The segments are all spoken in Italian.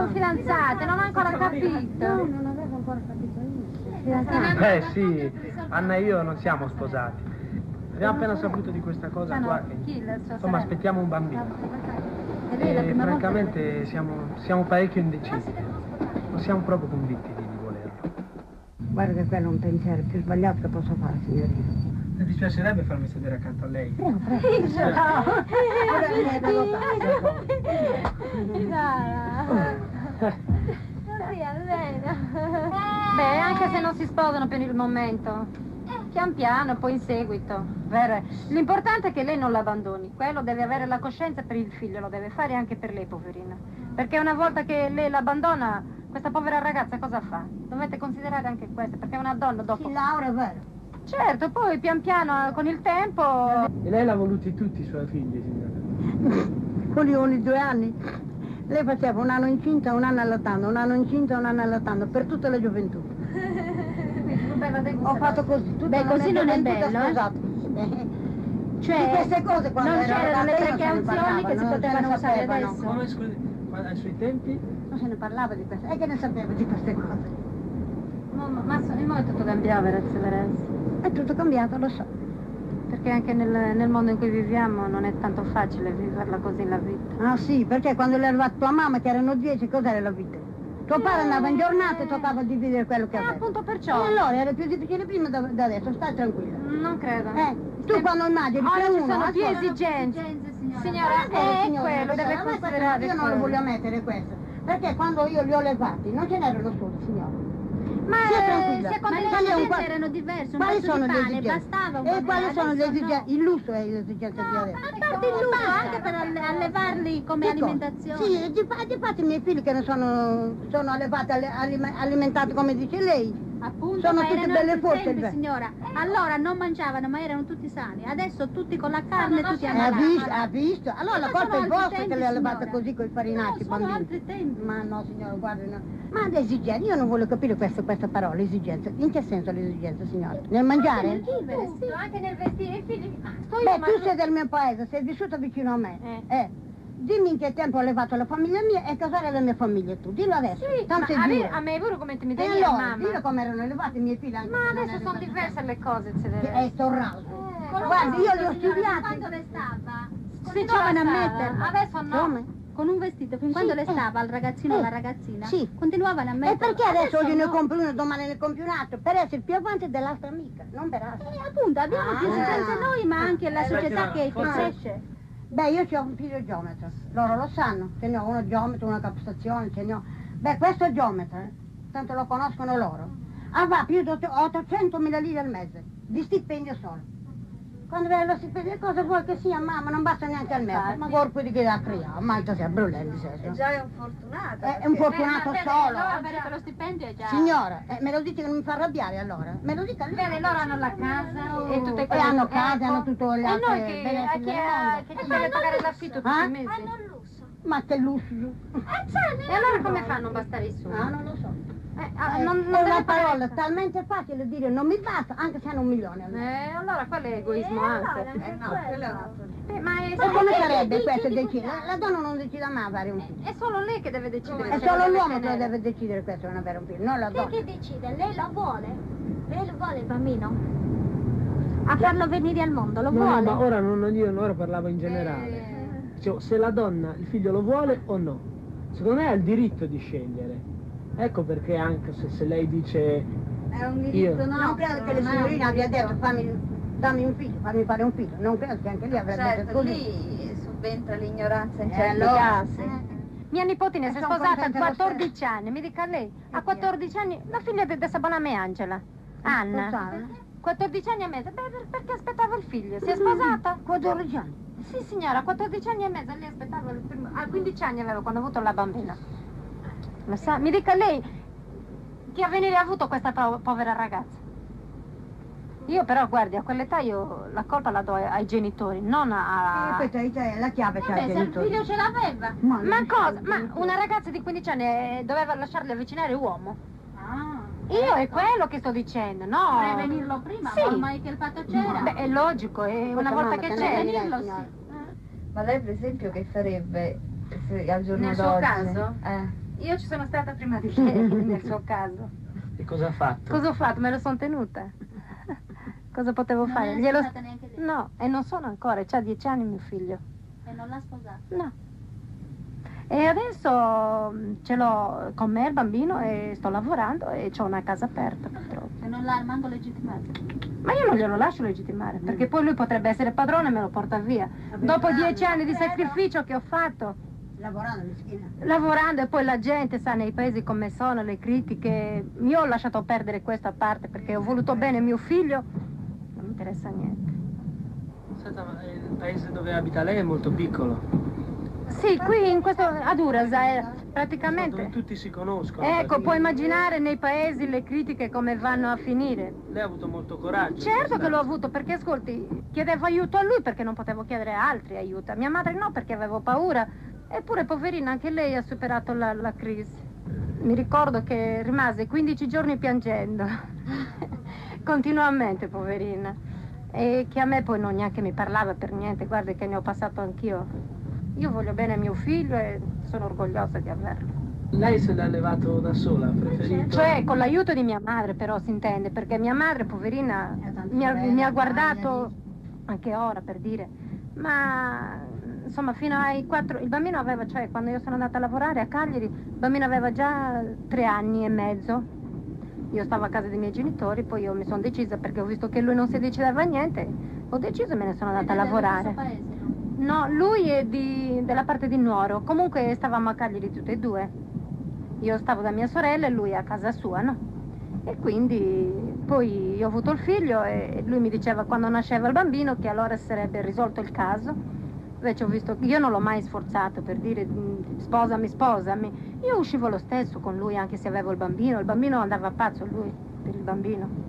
sono fidanzate, non ho ancora capito. No, non avevo ancora capito io. Sì, Anna e io non siamo sposati. Abbiamo appena saputo di questa cosa qua. Insomma, aspettiamo un bambino. E francamente siamo parecchio indecisi. Non siamo proprio convinti di volerlo. Guarda che quello è un pensiero più sbagliato che posso fare, signorina. Mi dispiacerebbe farmi sedere accanto a lei. Prego. Beh, anche se non si sposano per il momento, pian piano, poi in seguito. L'importante è che lei non l'abbandoni. Quello deve avere la coscienza per il figlio, lo deve fare anche per lei, poverina. Perché una volta che lei l'abbandona, questa povera ragazza cosa fa? Dovete considerare anche questo, perché una donna dopo... Si laurea, è vero. Certo, poi pian piano, con il tempo... E lei l'ha voluti tutti i suoi figli, signora? Con ogni 2 anni. Lei faceva un anno incinta, un anno allattando, un anno incinta, un anno allattando, per tutta la gioventù. Ho fatto così, tutta Beh, così non è bello, sposato. Cioè, di queste cose quando non ero c'erano le ragazza non se ne precauzioni parlava, che si non se potevano ne usare sapevano. adesso. Come, scusi, ai suoi tempi? Non se ne parlava di questo, è che ne sapeva di queste cose. Ma il mondo è tutto cambiato, ragazzi. È tutto cambiato, lo so. Perché anche nel mondo in cui viviamo non è tanto facile viverla così la vita. Ah sì, perché quando è arrivata tua mamma, che erano 10, cos'era la vita? Tuo padre andava in giornata e toccava dividere quello che aveva. Appunto perciò. E allora era più difficile prima da adesso, stai tranquilla. Non credo. Tu quando immagini Ora che ci uno... sono più ascolta, esigenze. Signora, è quello, deve considerare io non lo voglio mettere questo, perché quando io li ho levati non ce n'erano solo, signora. Ma secondo le esigenze erano diverse, quali sono le esigenze? bastava un E quali sono le esigenze? Il lusso è l'esigenza di adesso. A parte il lusso, anche per allevarli come alimentazione. Sì, difatti i miei figli che ne sono allevati, alimentati come dice lei. Appunto, Sono ma tutte erano belle forze, sempre, signora. Allora non mangiavano, ma erano tutti sani. Adesso tutti con la carne, tutti ammalati. Ha visto? Allora la colpa è vostra che le allevate così con i farinacci, sono bambini. altri tempi. Ma no, signora, guardi, no. Ma le esigenze, io non voglio capire questa parola, esigenze. In che senso le esigenze, signora? Nel mangiare? Nel vivere, sì. Anche nel vestire i figli. Tu sei del mio paese, sei vissuta vicino a me. Dimmi in che tempo ho allevato la famiglia mia e cos'era la mia famiglia tu. Dillo adesso. Sì, tanto è giuro. a me è vero come ti mi E dai allora, mamma. dillo come erano allevati i miei figli anche. Ma adesso sono diverse le cose, È storrato. Guardi, io li ho studiati. Quando le stava? Cominciavano a metterla. Adesso no. Come? Con un vestito, fin quando le stava al ragazzino o alla ragazzina, sì. continuavano a E metterla. perché adesso oggi ne no. compro uno, domani ne compri un altro? Per essere più avanti dell'altra amica, non per altro. Appunto, abbiamo più esigenze noi, ma anche la società che forse- cresce. Beh, io ho un figlio geometra, loro lo sanno, ce ne ho uno geometra, una capstazione, ce ne ho. Beh, questo geometra, tanto lo conoscono loro, avrà più di 800.000 lire al mese, di stipendio solo. Quando vede lo stipendio, cosa vuoi che sia, mamma? Non basta neanche al mese, ma corpo di che la crea, ma sia brullendi, Già è un fortunato. È un fortunato solo. Allora avere lo stipendio è già... Signora, me lo dice che non mi fa arrabbiare allora? Me lo dica lei. Bene, loro hanno la casa e tutte E quelle... hanno casa, hanno tutto le E altre noi che benesseri del mondo. ci deve pagare l'affitto tutti i mesi. Ma che lusso! E allora come fanno a non bastare i soldi? Ah, non lo so. Non è una deve parola pagare- talmente facile dire non mi basta, anche se hanno 1 milione. allora quello è egoismo anche. No, quello è un altro. Ma è E come sarebbe questo decidere? La donna non decide mai avere un figlio. È solo lei che deve decidere. È se solo lo deve l'uomo che tenere. deve decidere questo non avere un figlio, non la donna. Che decide? Lei lo vuole? Lei lo vuole il bambino? A farlo venire al mondo, lo No, vuole? ma ora ora parlavo in generale. Cioè, se la donna il figlio lo vuole o no. Secondo me ha il diritto di scegliere. Ecco perché anche se lei dice... È un Io. diritto Non credo che la signorina abbia detto dammi un figlio, fammi fare un figlio. Non credo che anche lei avrebbe detto Certo, così. lì subentra l'ignoranza in certi allora? casi. Mia nipotina si è sono sposata a contenta lo 14 anni, mi dica lei, a 14 anni, la figlia di Saboname Angela, Anna, Sposata? 14 anni e mezzo, perché aspettava il figlio, si è sposata? 14 anni. Sì signora, a 14 anni e mezzo, lei aspettava il primo, a 15 anni avevo quando ho avuto la bambina. Lo sa, mi dica lei, che avvenire ha avuto questa povera ragazza? Io però, guardi, a quell'età io la colpa la do ai genitori, non a... Questa è la chiave, c'ha i se il genitori. figlio ce l'aveva. Ma Ma cosa? Ma una ragazza di 15 anni doveva lasciarli avvicinare uomo? Io è quello che sto dicendo, no? Prevenirlo prima, Sì. ormai che il fatto c'era. Beh, è logico, è una volta che c'è. Prevenirlo, sì. Ma lei per esempio che farebbe al giorno Nel suo d'oggi? caso? Io ci sono stata prima di lei, nel suo caso. E cosa ha fatto? Cosa ho fatto? Me lo sono tenuta. Cosa potevo fare? Non è sposata neanche lei? No, e non sono ancora, c'ha 10 anni mio figlio. E non l'ha sposato? No. E adesso ce l'ho con me il bambino e sto lavorando e ho una casa aperta purtroppo. E non l'ha manco legittimato? Ma io non glielo lascio legittimare, perché poi lui potrebbe essere padrone e me lo porta via. Dopo 10 anni di sacrificio che ho fatto, Lavorando, meschina. lavorando, e poi la gente sa nei paesi come sono, le critiche, io ho lasciato perdere questa parte perché ho voluto bene mio figlio, non mi interessa niente. Senta, ma il paese dove abita lei è molto piccolo. Sì, qui in questo, ad Urasa, praticamente. Dove tutti si conoscono. Ecco, puoi immaginare nei paesi le critiche come vanno a finire. Lei ha avuto molto coraggio. Certo che l'ho avuto, perché ascolti, chiedevo aiuto a lui perché non potevo chiedere a altri aiuto. A mia madre no, perché avevo paura. Eppure, poverina, anche lei ha superato la crisi. Mi ricordo che rimase 15 giorni piangendo. Continuamente, poverina. E che a me poi non neanche mi parlava per niente. Guardi che ne ho passato anch'io. Io voglio bene a mio figlio e sono orgogliosa di averlo. Lei se l'ha levato da sola, ha preferito? Cioè, con l'aiuto di mia madre, però, si intende, perché mia madre, poverina, mi ha guardato, anche ora, per dire, ma, insomma, fino ai 4... Il bambino aveva, cioè, quando io sono andata a lavorare a Cagliari, il bambino aveva già 3 anni e mezzo. Io stavo a casa dei miei genitori, poi io mi sono decisa, perché ho visto che lui non si decideva a niente, ho deciso e me ne sono andata a lavorare. No, lui è della parte di Nuoro, comunque stavamo a Cagliari tutte e due. Io stavo da mia sorella e lui a casa sua, no? E quindi poi io ho avuto il figlio e lui mi diceva quando nasceva il bambino che allora si sarebbe risolto il caso. Invece ho visto che io non l'ho mai sforzato per dire sposami, sposami. Io uscivo lo stesso con lui anche se avevo il bambino andava pazzo lui per il bambino.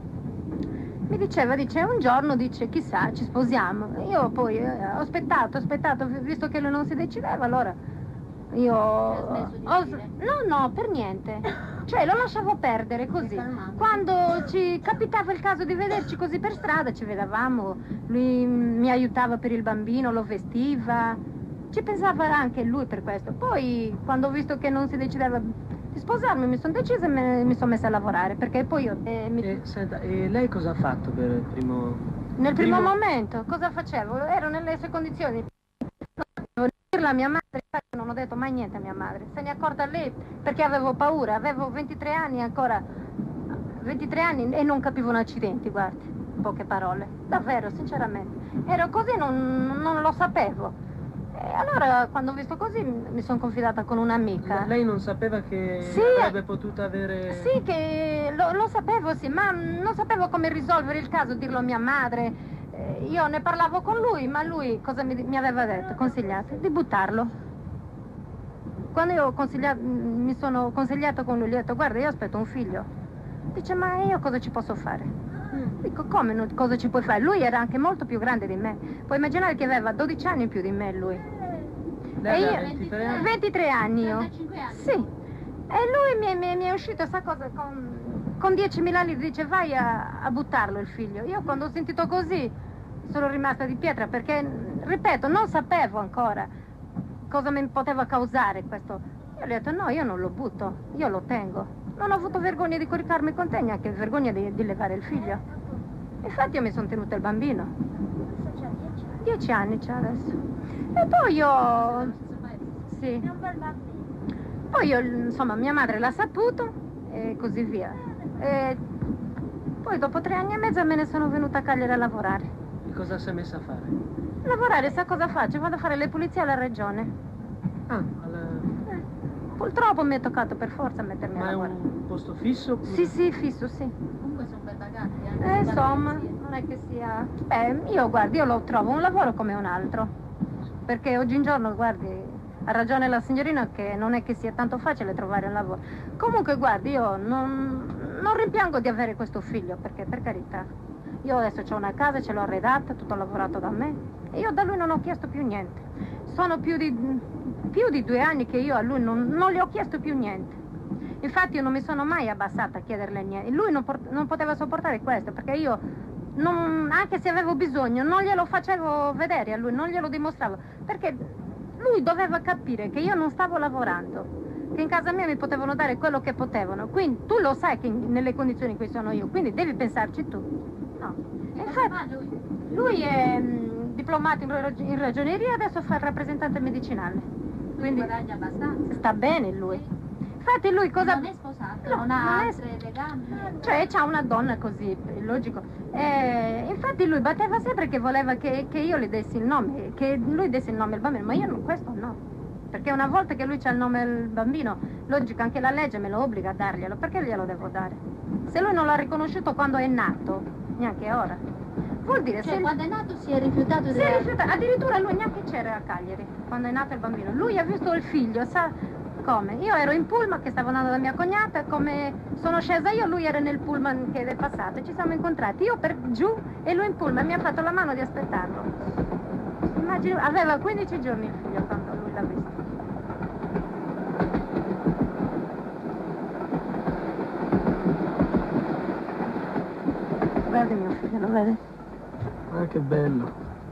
Mi diceva, un giorno, chissà, ci sposiamo. Io poi ho aspettato, visto che lui non si decideva, allora io... No, per niente. Cioè, lo lasciavo perdere così. Quando ci capitava il caso di vederci così per strada, ci vedevamo, lui mi aiutava per il bambino, lo vestiva. Ci pensava anche lui per questo. Poi, quando ho visto che non si decideva di sposarmi, mi sono decisa e mi sono messa a lavorare, perché poi io... Senta, e lei cosa ha fatto per il primo... Nel primo momento, cosa facevo? Ero nelle sue condizioni. Non potevo dirlo a mia madre, infatti non ho detto mai niente a mia madre. Se ne è accorta lei, perché avevo paura, avevo 23 anni ancora, 23 anni e non capivo un accidente, guardi, in poche parole. Davvero, sinceramente. Ero così, non lo sapevo. E allora, quando ho visto così, mi sono confidata con un'amica. Lei non sapeva che avrebbe potuto avere... Sì, che lo sapevo, sì, ma non sapevo come risolvere il caso, dirlo a mia madre. Io ne parlavo con lui, ma lui cosa mi aveva detto? Consigliato? Di buttarlo. Quando io mi sono consigliato con lui, gli ho detto, guarda, io aspetto un figlio. Dice, ma io cosa ci posso fare? Dico, come cosa ci puoi fare? Lui era anche molto più grande di me. Puoi immaginare che aveva 12 anni in più di me lui. Lei e aveva io, 23 anni? 23 anni io. 35 anni? Sì. E lui mi è uscito sta cosa con 10.000 lire, dice vai a buttarlo il figlio. Io quando ho sentito così sono rimasta di pietra perché, ripeto, non sapevo ancora cosa mi poteva causare questo. Io gli ho detto no, io non lo butto, io lo tengo. Non ho avuto vergogna di coricarmi con te, neanche vergogna di levare il figlio. Infatti io mi sono tenuta il bambino. 10 anni c'ha adesso. E poi io... Sì. Poi io, insomma, mia madre l'ha saputo e così via. E poi dopo 3 anni e mezzo me ne sono venuta a Cagliari a lavorare. E cosa si è messa a fare? Lavorare, sa cosa faccio? Vado a fare le pulizie alla regione. Ah, Purtroppo mi è toccato per forza mettermi a lavorare. Ma è un posto fisso? Sì, fisso, sì. Comunque sono ben pagati. Insomma, non è che sia... io guardi, io lo trovo un lavoro come un altro. Perché oggigiorno, guardi, ha ragione la signorina che non è che sia tanto facile trovare un lavoro. Comunque, guardi, io non rimpiango di avere questo figlio, perché per carità. Io adesso ho una casa, ce l'ho arredata, tutto lavorato da me. E io da lui non ho chiesto più niente. Sono più di 2 anni che io a lui non gli ho chiesto più niente. Infatti io non mi sono mai abbassata a chiederle niente. Lui non poteva sopportare questo, perché io, anche se avevo bisogno, non glielo facevo vedere a lui, non glielo dimostravo. Perché lui doveva capire che io non stavo lavorando. che in casa mia mi potevano dare quello che potevano. Quindi tu lo sai che nelle condizioni in cui sono io, quindi devi pensarci tu. No. Infatti, lui è diplomato in ragioneria e adesso fa il rappresentante medicinale. Quindi guadagna abbastanza. sta bene lui. Infatti lui cosa... Non è sposato, No, non ha non è- altre legami. Cioè c'ha una donna così, è logico. Infatti lui batteva sempre che voleva che io le dessi il nome, che lui desse il nome al bambino, ma io non, questo no. Perché una volta che lui c'ha il nome del bambino, logico, anche la legge me lo obbliga a darglielo, perché glielo devo dare? Se lui non l'ha riconosciuto quando è nato, neanche ora. Vuol dire, Cioè, se quando è nato si è rifiutato si è rifiutato, addirittura lui neanche c'era a Cagliari, quando è nato il bambino. Lui ha visto il figlio, sa come? Io ero in pullman che stavo andando da mia cognata, come sono scesa io, lui era nel pullman che è passato, ci siamo incontrati, io per giù e lui in pullman, mi ha fatto la mano di aspettarlo. Immagino, aveva 15 giorni il figlio quando lui l'ha visto. Guardi mio figlio, lo vede? Ah, che bello.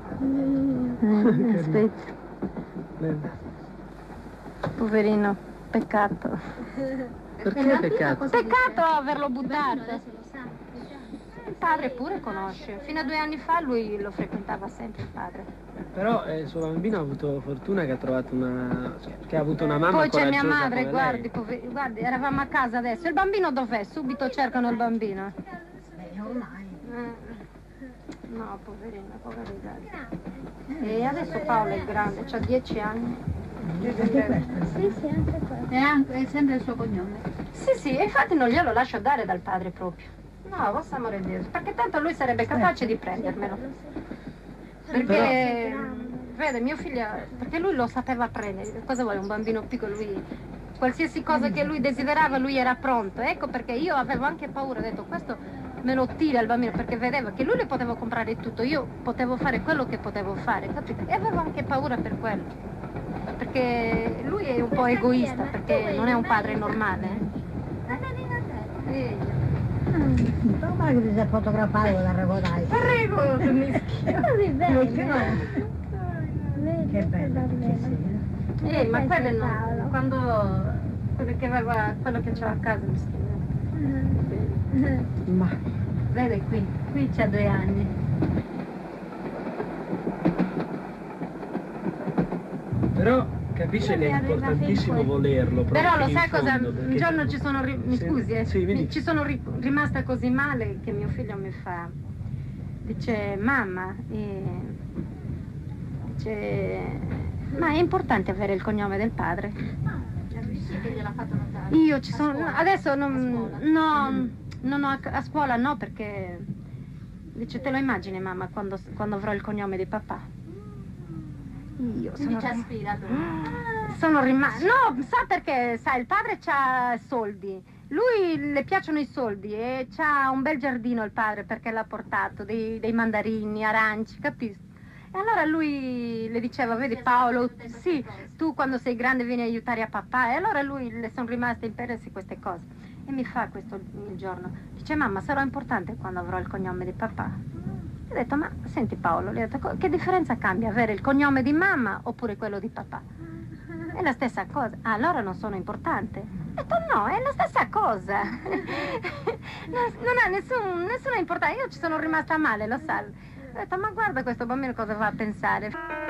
Aspetta. Bene. Poverino, peccato. Perché peccato? Peccato averlo buttato. Adesso lo sa. Il padre pure conosce. Fino a 2 anni fa lui lo frequentava sempre il padre. Però il suo bambino ha avuto fortuna che ha trovato una... che ha avuto una mamma Poi c'è mia coraggiosa madre, come lei. guardi, eravamo a casa adesso. Il bambino dov'è? Subito cercano il bambino. Ormai. No, poverino, poverina. E adesso Paolo è grande, ha 10 anni. Sì, sì, anche questo. È sempre il suo cognome. Sì, e infatti non glielo lascio dare dal padre proprio. No, vostro amore di Dio, perché tanto lui sarebbe capace di prendermelo. Perché, vede, mio figlio, perché lui lo sapeva prendere. Cosa vuole un bambino piccolo? Lui, qualsiasi cosa che lui desiderava, lui era pronto. Ecco perché io avevo anche paura, ho detto, questo me lo tira il bambino, perché vedeva che lui le poteva comprare tutto, io potevo fare quello che potevo fare, capite? E avevo anche paura per quello. Perché lui è un po' egoista, perché non è un padre normale. Ma che ti sei fotografato con la regodaia? Prego, mischio. Così bene. Che bello che sei. Ma quelle no, quando quello che aveva, quello che c'era a casa mischino. Ma Vede qui c'ha 2 anni. Però capisce che è importantissimo volerlo. Però proprio lo in sai cosa? fondo, Un perché- giorno ci sono, mi Sì, scusi, sì, mi dica. ci sono rimasta così male che mio figlio mi fa, dice, mamma, dice, ma è importante avere il cognome del padre. Sì, che gliel'ha fatto notare. Io ci sono, scuola? adesso A no, scuola? no, a scuola no, perché, dice, te lo immagini mamma quando avrò il cognome di papà? Io Quindi ci aspira tu. sono rimasta, no, sa perché, sa, il padre c'ha soldi, lui le piacciono i soldi e c'ha un bel giardino il padre perché l'ha portato, dei mandarini, aranci, capisci? E allora lui le diceva, vedi Paolo, sì, tu quando sei grande vieni a aiutare a papà. E allora lui le sono rimaste impresse queste cose. E mi fa questo il giorno, dice, mamma, sarò importante quando avrò il cognome di papà. Ho detto, ma senti Paolo, le ho detto, che differenza cambia avere il cognome di mamma oppure quello di papà? È la stessa cosa. Ah, allora non sono importante. Ho detto, no, è la stessa cosa. non ha nessuna importanza. Io ci sono rimasta male, lo sa. Ho detto, ma guarda questo bambino cosa va a pensare.